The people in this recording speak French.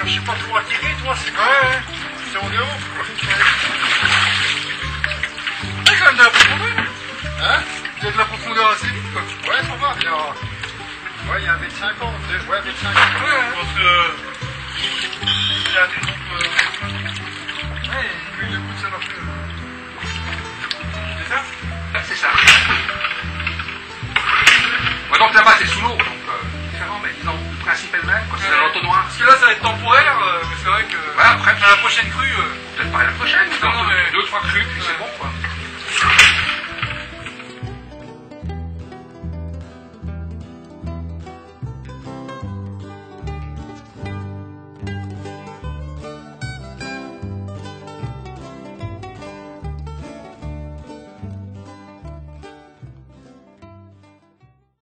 cherchais pas trop à tirer, toi, c'est Ouais, c'est en dehors. Il y a quand même de la profondeur. Hein? Il y a de la profondeur assez vite, quoi. Ouais, ça va, il y a... Ouais, il y a 1m50, ouais, 1m50. Ouais, parce que... Il y a des groupes... Ouais, l'huile de coude, ça marche mieux. C'est ça? C'est ça. Ouais, donc là-bas c'est sous l'eau, donc différent, mais disons, le principe est le même, quand c'est dans l'entonnoir. Parce que là, ça va être temporaire, mais c'est vrai que... Ouais, après, à la prochaine crue... peut-être pas la prochaine, Non, mais... 2-3 crues, puis